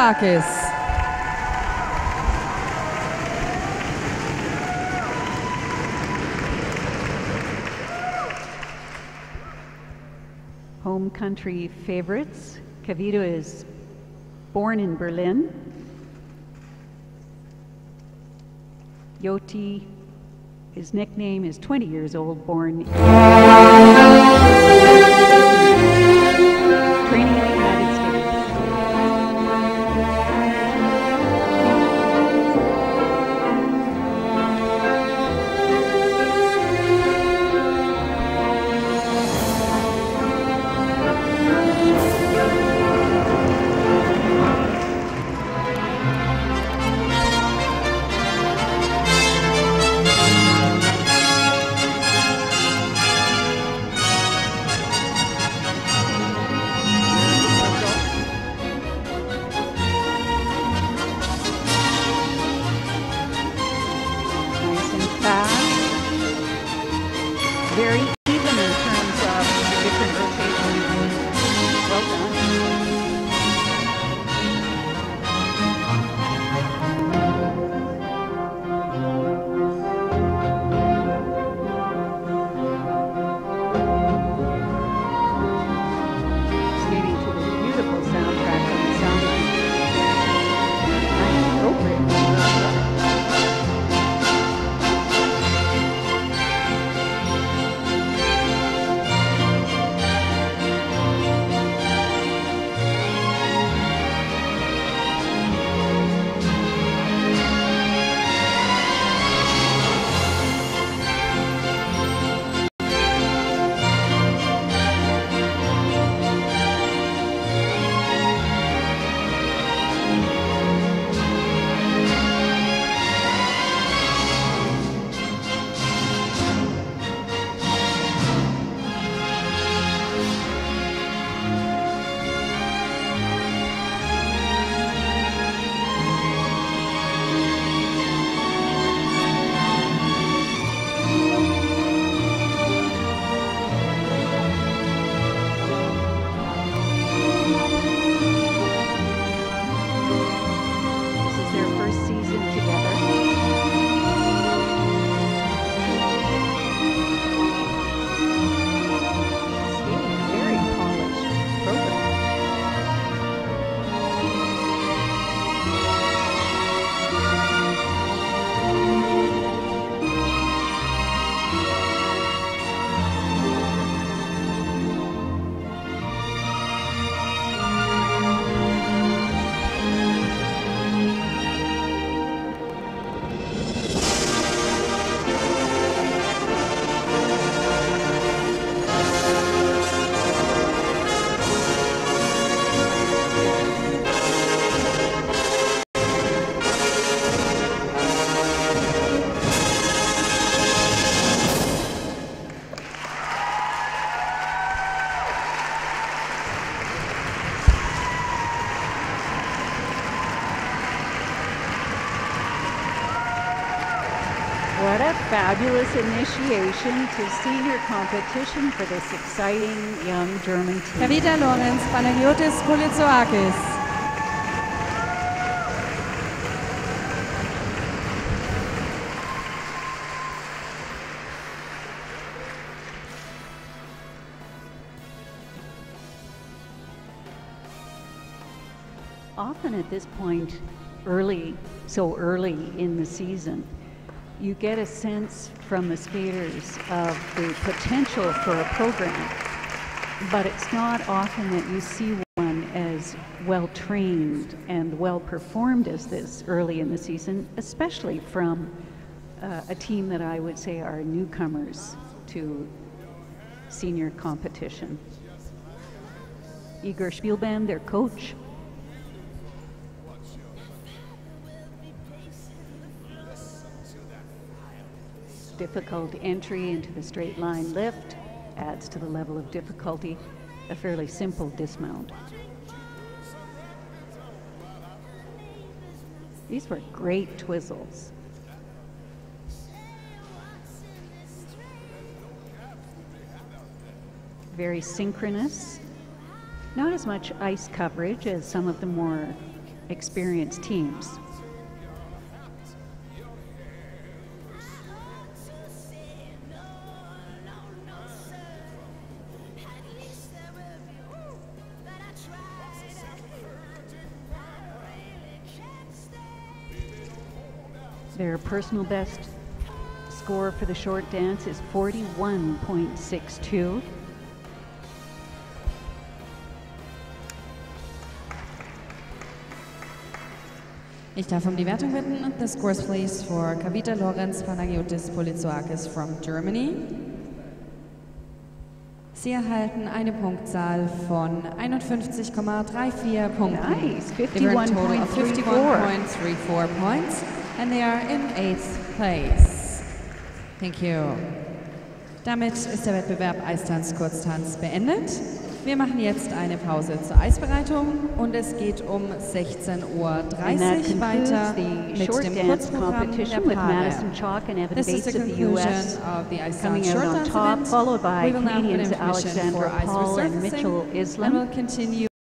Kulitsoakis. Home country favorites. Kavita is born in Berlin. Yoti, his nickname, is 20 years old, born training in the United States. Very even in terms of the different rotations. Well done. Skating to the beautiful soundtrack of the sound. Nice appropriate. What a fabulous initiation to senior competition for this exciting young German team. Kavita Lorenz, Panagiotis Kulitsoakis. Often at this point, so early in the season, you get a sense from the skaters of the potential for a program, but it's not often that you see one as well trained and well performed as this early in the season, especially from a team that I would say are newcomers to senior competition. Igor Spielbaum, their coach. Difficult entry into the straight line lift adds to the level of difficulty. A fairly simple dismount. These were great twizzles. Very synchronous. Not as much ice coverage as some of the more experienced teams. Their personal best score for the short dance is 41.62. Ich darf um die Wertung bitten. The scores please for Kavita Lorenz Panagiotis Politsoakis from Germany. Sie erhalten eine Punktzahl von 51,34 Punkten. Nice, They were a total of 51.34 points, and they are in 8th place. Thank you. Damit ist der Wettbewerb Eistanz-Kurztanz beendet. Wir machen jetzt eine Pause zur Eisbereitung und es geht um 16:30 Uhr weiter mit dem Kurzprogramm der Paare. This is the conclusion of the Eistanz short dance event. Followed by We will now put Canadians information for Alexandra ice Paul and resurfacing Mitchell and Islam. will continue